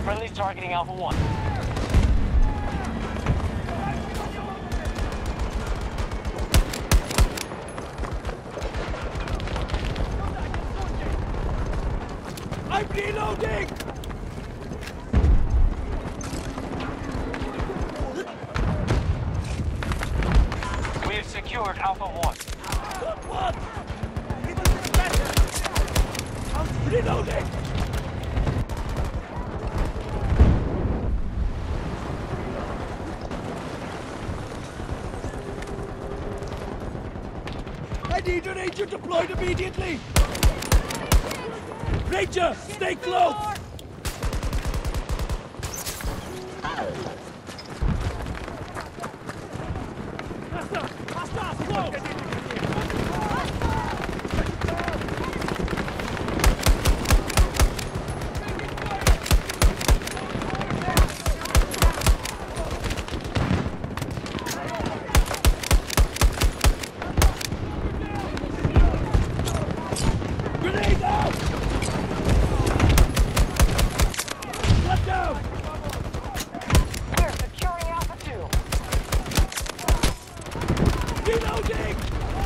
Friendly's targeting Alpha 1. I'm reloading! We have secured Alpha 1. What? I'm reloading! I need a ranger deployed immediately! Ranger, stay close! Grenade out! Let down! We're securing Alpha 2. Reloading!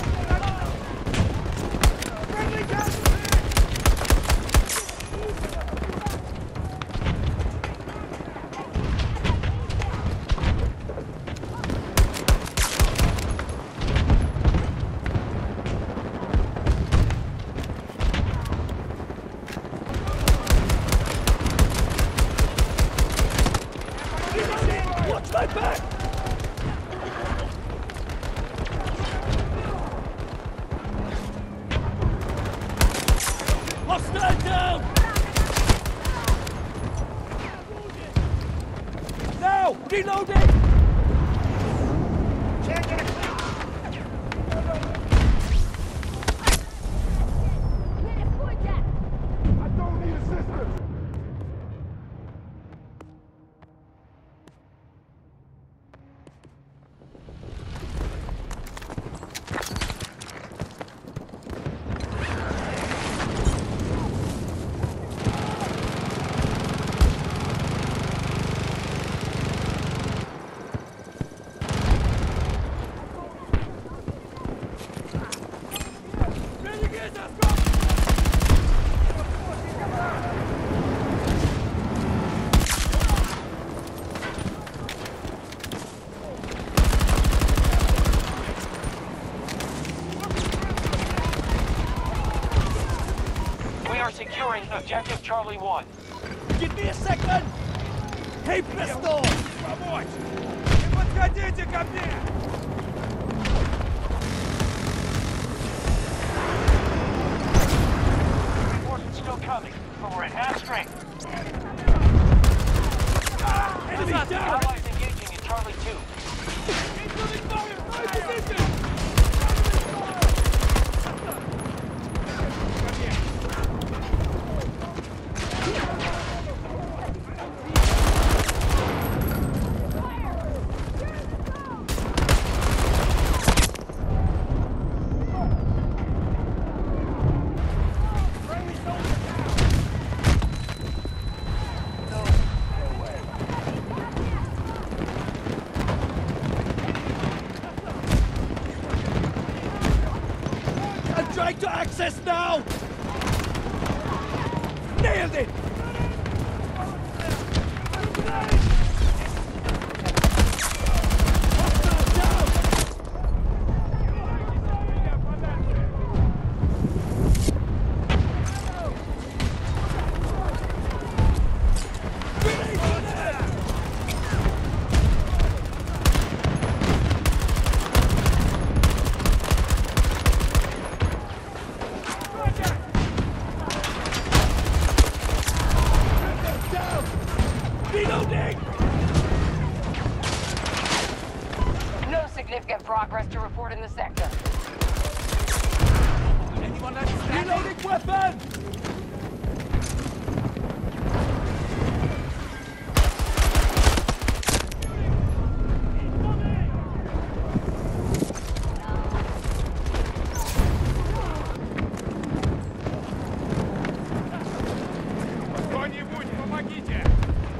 Friendly gas! Reloading! Watch my back! Hostile down! Now! Reloading! I don't need assistance! We are securing Objective Charlie 1. Give me a second! Hey, pistol! Помочь! Не подходите ко мне! Reinforcements still coming, but we're at half strength. Enemy down! Allies engaging in Charlie 2. Incoming fire! My position! I'm trying to access now! Nailed it! Hostile down! Grenade on it! Down! Reloading! No significant progress to report in the sector. Anyone understand? Reloading weapon! Кто-нибудь, помогите!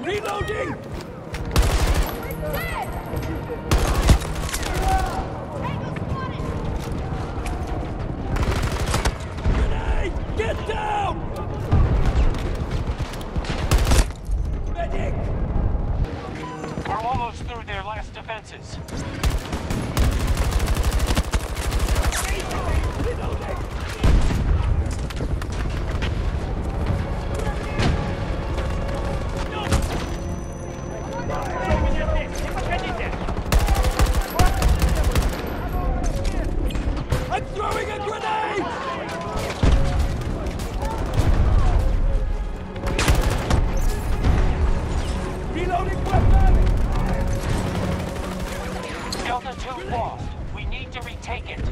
Reloading! Grenade! Get down! Medic! We're almost through their last defenses. Reloading! I'm throwing a grenade! Reloading weapon! Delta 2 lost. We need to retake it.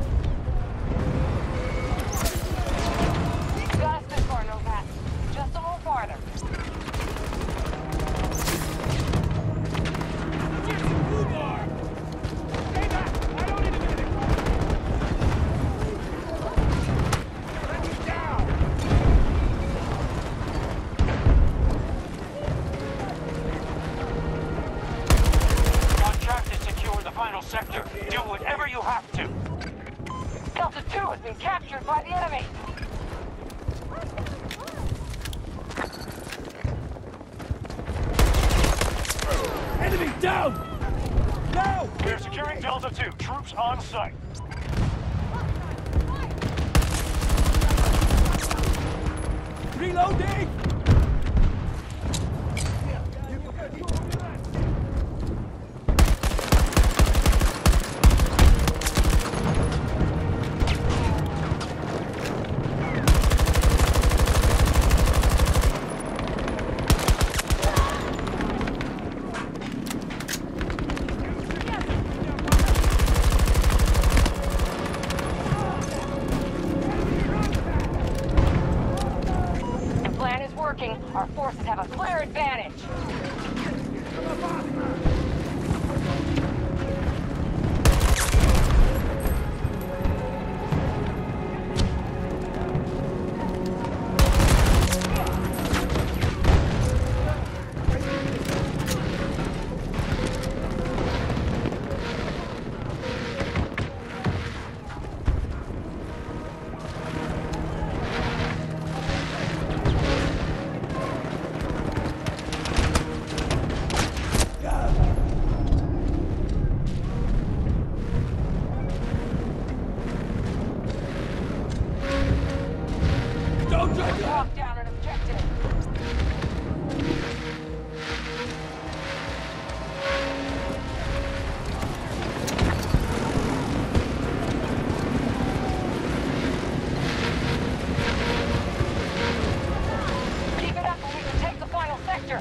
Got us this far, no pass. Just a little farther. Stay back! I don't need a minute! Let me down! Contract to secure the final sector. Do whatever you have to. Delta 2 has been captured by the enemy. Enemy down! Now! We're securing Delta 2. Troops on site. Reloading! The plan is working. Our forces have a clear advantage. Don't drag it! Lock down an objective. Keep it up and we can take the final sector.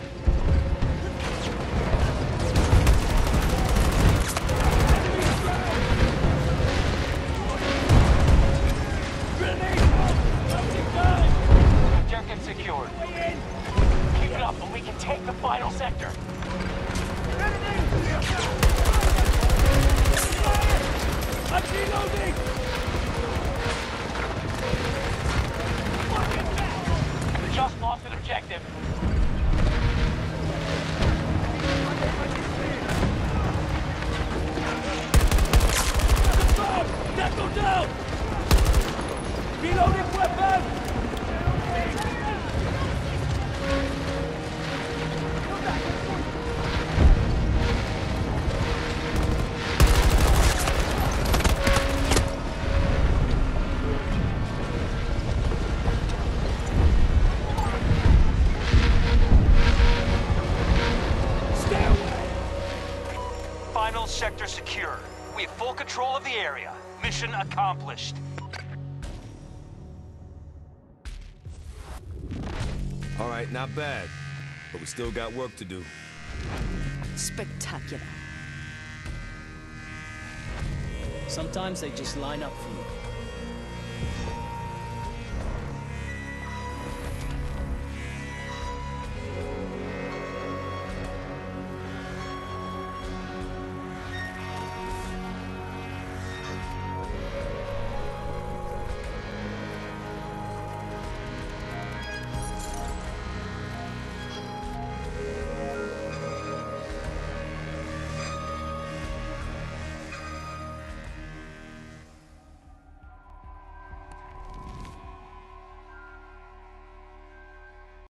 Objective secured. Keep it up and we can take the final sector. I'm reloading! We just lost an objective. Confirm! Tackle down! Reloading weapon! Stay away! Final sector secure. We have full control of the area. Mission accomplished. All right, not bad. But we still got work to do. Spectacular. Sometimes they just line up for you.